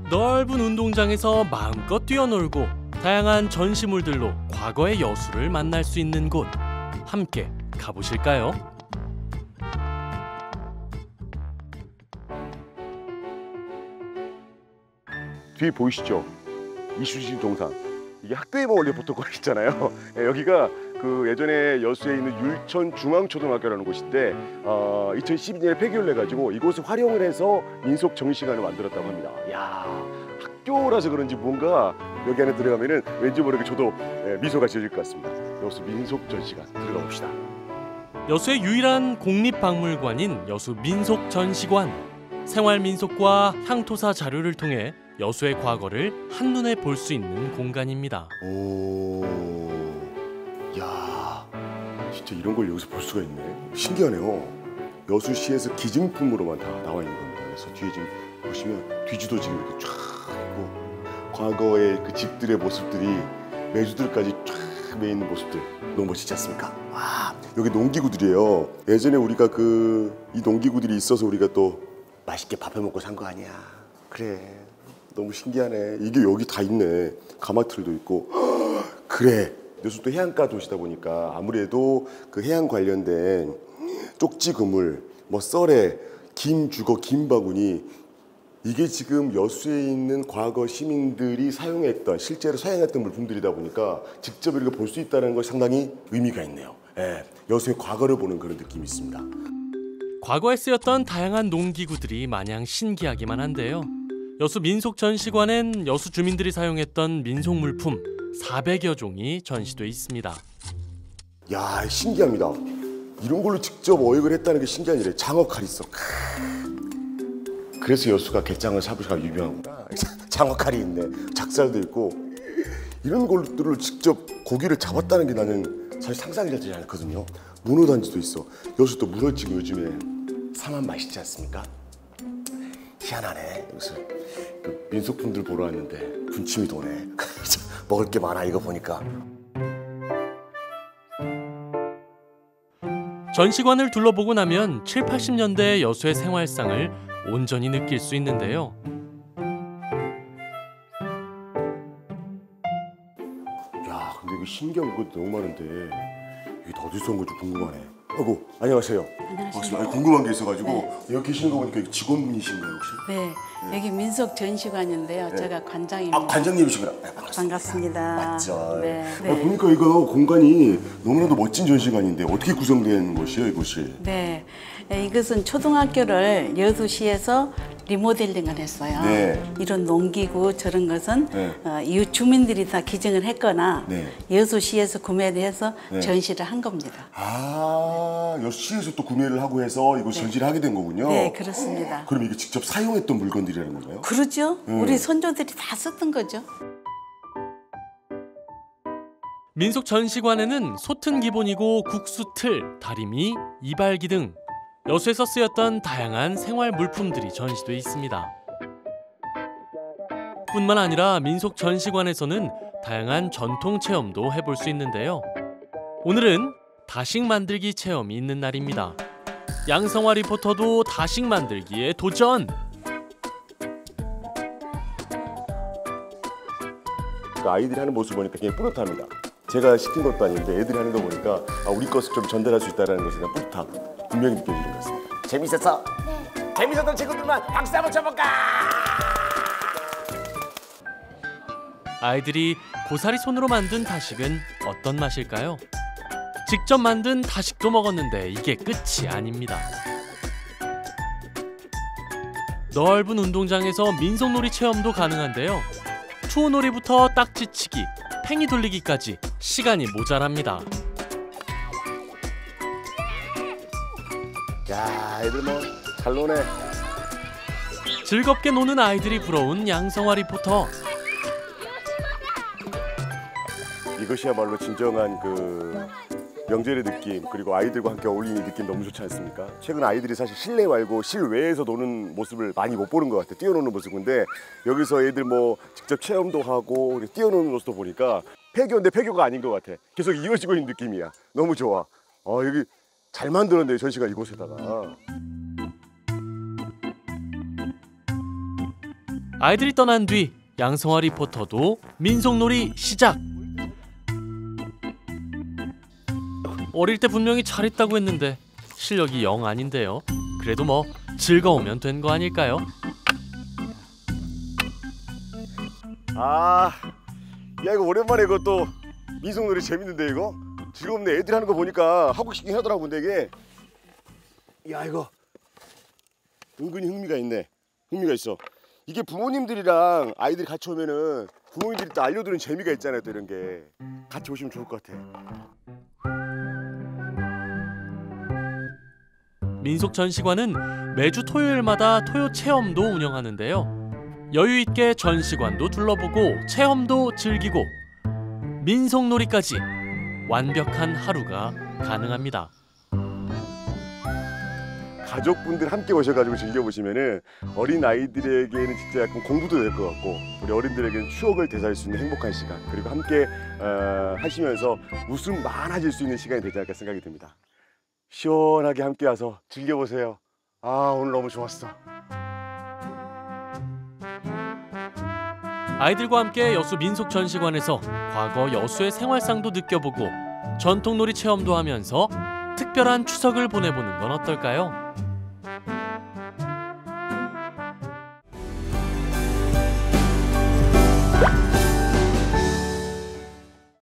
넓은 운동장에서 마음껏 뛰어놀고 다양한 전시물들로 과거의 여수를 만날 수 있는 곳, 함께 가보실까요? 뒤에 보이시죠? 이쑤시개 동상. 이게 학교에만 원래 붙었거 있잖아요. 여기가 그 예전에 여수에 있는 율천 중앙초등학교라는 곳인데 2012년에 폐교를 해가지고 이곳을 활용을 해서 민속 전시관을 만들었다고 합니다. 야, 학교라서 그런지 뭔가 여기 안에 들어가면은 왠지 모르게 저도 미소가 지어질 것 같습니다. 여수 민속 전시관 들어가 봅시다. 여수의 유일한 국립박물관인 여수 민속전시관. 생활민속과 향토사 자료를 통해 여수의 과거를 한눈에 볼 수 있는 공간입니다. 오, 야, 진짜 이런 걸 여기서 볼 수가 있네. 신기하네요. 여수시에서 기증품으로만 다 나와 있는 겁니다. 그래서 뒤에 지금 보시면 뒤지도 지금 이렇게 쫙 있고 과거의 그 집들의 모습들이 매주들까지 쫙 매 있는 모습들 너무 멋지지 않습니까? 와, 여기 농기구들이에요. 예전에 우리가 이 농기구들이 있어서 우리가 또 맛있게 밥해 먹고 산 거 아니야. 그래, 너무 신기하네. 이게 여기 다 있네. 가마틀도 있고. 그래, 여수 또 해안가 도시다 보니까 아무래도 그 해안 관련된 쪽지 그물, 뭐 썰에 김 주거, 김 바구니, 이게 지금 여수에 있는 과거 시민들이 사용했던, 실제로 사용했던 물품들이다 보니까 직접 이렇게 볼 수 있다는 것이 상당히 의미가 있네요. 예, 여수의 과거를 보는 그런 느낌이 있습니다. 과거에 쓰였던 다양한 농기구들이 마냥 신기하기만 한데요. 여수 민속전시관엔 여수 주민들이 사용했던 민속물품 400여 종이 전시돼 있습니다. 야, 신기합니다. 이런 걸로 직접 어획을 했다는 게 신기한 일이에요. 장어칼 있어. 그래서 여수가 갯장어 샤브샤브 유명하구나. 장어칼이 있네. 작살도 있고. 이런 걸로 직접 고기를 잡았다는 게 나는 사실 상상이 되지 않거든요. 문어단지도 있어. 여수 또 문어 지금 요즘에 사만 맛있지 않습니까? 희한하네. 여기서 그 민속품들 보러 왔는데 군침이 도네. 먹을 게 많아 이거 보니까. 전시관을 둘러보고 나면 7, 80년대 여수의 생활상을 온전히 느낄 수 있는데요. 야, 근데 이거 신기한 것도 너무 많은데 이게 다 어디서 온 건지 궁금하네. 아이고, 안녕하세요. 안녕하세요. 아니, 궁금한 게 있어가지고 네. 여기 계시는 거 보니까 직원분이신가요 혹시? 네, 여기 민속전시관인데요. 제가 관장입니다. 아, 관장님이시구나. 네, 반갑습니다. 맞죠. 네. 아, 보니까 이거 공간이 너무나도 멋진 전시관인데 어떻게 구성된 곳이에요, 이곳이? 네, 이것은 초등학교를 여수시에서 리모델링을 했어요. 네. 이런 농기구 저런 것은 네. 이웃 주민들이 다 기증을 했거나 네. 여수시에서 구매를 해서 네. 전시를 한 겁니다. 아, 여수시에서 또 구매를 하고 해서 이곳 전시를 하게 된 거군요. 네, 그렇습니다. 그럼 이게 직접 사용했던 물건들이라는 건가요? 그렇죠. 우리 선조들이 다 썼던 거죠. 민속전시관에는 솥은 기본이고 국수 틀, 다리미, 이발기 등 여수에서 쓰였던 다양한 생활 물품들이 전시돼 있습니다. 뿐만 아니라 민속전시관에서는 다양한 전통 체험도 해볼 수 있는데요. 오늘은 다식 만들기 체험이 있는 날입니다. 양성화 리포터도 다식 만들기에 도전! 그 아이들이 하는 모습을 보니까 굉장히 뿌듯합니다. 제가 시킨 것도 아닌데 애들이 하는 거 보니까 우리 것을 좀 전달할 수 있다는 것에 대한 뿌듯함 분명히 느껴지는 것 같습니다. 재밌었어? 네. 재밌었던 친구들만 박수 한번 쳐볼까? 아이들이 고사리 손으로 만든 다식은 어떤 맛일까요? 직접 만든 다식도 먹었는데 이게 끝이 아닙니다. 넓은 운동장에서 민속놀이 체험도 가능한데요. 추호놀이부터 딱지치기, 팽이 돌리기까지 시간이 모자랍니다. 야, 애들 뭐 잘 노네. 즐겁게 노는 아이들이 부러운 양성화 리포터. 이것이야말로 진정한 그 명절의 느낌, 그리고 아이들과 함께 어울리는 느낌 너무 좋지 않습니까? 최근 아이들이 사실 실내 말고 실외에서 노는 모습을 많이 못 보는 것 같아요. 뛰어노는 모습인데 여기서 애들 뭐 직접 체험도 하고 뛰어노는 모습도 보니까 폐교인데 폐교가 아닌 것 같아. 계속 이어지고 있는 느낌이야. 너무 좋아. 여기 잘 만들었네요, 전시관 이곳에다가. 아이들이 떠난 뒤 양성화 리포터도 민속놀이 시작! 어릴 때 분명히 잘했다고 했는데 실력이 영 아닌데요. 그래도 뭐 즐거우면 된 거 아닐까요? 아, 야 이거 오랜만에 이것도 민속놀이 재밌는데 이거 즐겁네. 애들 하는 거 보니까 하고 싶긴 하더라고. 근데 이게 야 이거 은근히 흥미가 있네. 흥미가 있어. 이게 부모님들이랑 아이들이 같이 오면은 부모님들이 또 알려주는 재미가 있잖아요. 또 이런 게 같이 오시면 좋을 것 같아. 민속 전시관은 매주 토요일마다 토요 체험도 운영하는데요. 여유 있게 전시관도 둘러보고 체험도 즐기고 민속놀이까지 완벽한 하루가 가능합니다. 가족분들 함께 오셔가지고 즐겨보시면은 어린 아이들에게는 진짜 약간 공부도 될 것 같고 우리 어른들에게는 추억을 되살릴 수 있는 행복한 시간 그리고 함께 하시면서 웃음 많아질 수 있는 시간이 되지 않을까 생각이 듭니다. 시원하게 함께 와서 즐겨보세요. 아 오늘 너무 좋았어. 아이들과 함께 여수 민속전시관에서 과거 여수의 생활상도 느껴보고 전통놀이 체험도 하면서 특별한 추석을 보내보는 건 어떨까요?